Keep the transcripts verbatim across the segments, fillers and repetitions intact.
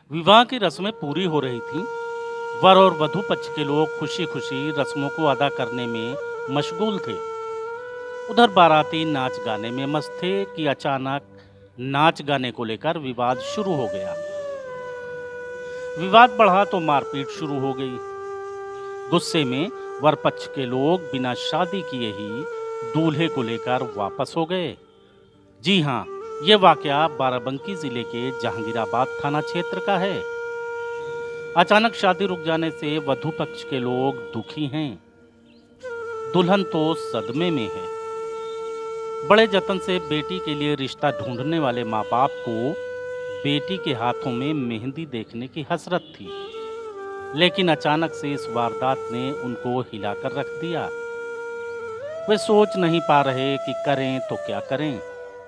विवाह की रस्में पूरी हो रही थीं। वर और वधू पक्ष के लोग खुशी खुशी रस्मों को अदा करने में मशगूल थे। उधर बाराती नाच गाने में मस्त थे कि अचानक नाच गाने को लेकर विवाद शुरू हो गया। विवाद बढ़ा तो मारपीट शुरू हो गई। गुस्से में वर पक्ष के लोग बिना शादी किए ही दूल्हे को लेकर वापस हो गए। जी हाँ, ये वाकया बाराबंकी जिले के जहांगीराबाद थाना क्षेत्र का है। अचानक शादी रुक जाने से वधू पक्ष के लोग दुखी हैं। दुल्हन तो सदमे में है। बड़े जतन से बेटी के लिए रिश्ता ढूंढने वाले माँ बाप को बेटी के हाथों में मेहंदी देखने की हसरत थी, लेकिन अचानक से इस वारदात ने उनको हिलाकर रख दिया। वे सोच नहीं पा रहे कि करें तो क्या करें।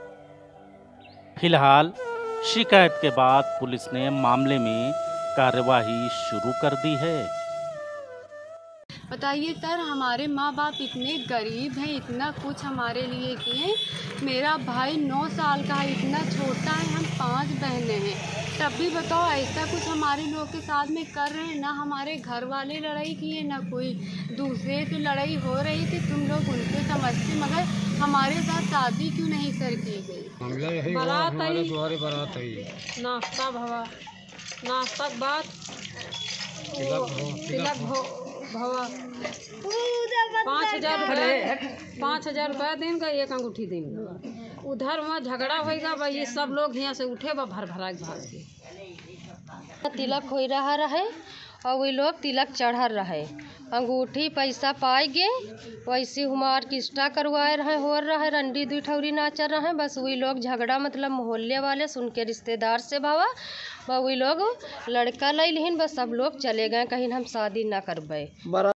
फिलहाल शिकायत के बाद पुलिस ने मामले में कार्यवाही शुरू कर दी है। बताइए सर, हमारे माँ बाप इतने गरीब हैं, इतना कुछ हमारे लिए किए। मेरा भाई नौ साल का है, इतना छोटा है, हम पांच बहनें हैं। तब भी बताओ ऐसा कुछ हमारे लोग के साथ में कर रहे हैं। ना हमारे घर वाले लड़ाई किए, ना कोई दूसरे से लड़ाई हो रही थी, तुम लोग उनसे समझते, मगर हमारे साथ शादी क्यों नहीं सर की गई। बारात आई, बारात आई, नाश्ता भवा, नाश्ता के बाद तिलक भवा, पाँच हजार रुपये पाँच हजार रुपया दिन का एक अंगूठी दिन। उधर वहाँ झगड़ा होएगा भाई, ये सब लोग यहाँ से उठे बा भर भरा के भाग के। तिलक हो रहा रहे और वही लोग तिलक चढ़ा रहे, अंगूठी पैसा पाएगे, वैसे हमार किस्टा करवाए रहे, हो रहे रंडी दुई ठौरी नाचा रहे। बस वही लोग झगड़ा, मतलब मोहल्ले वाले सुन के रिश्तेदार से भावा वही लोग लड़का ले लिहिन, बस सब लोग चले गए, कहीं हम शादी ना करबे।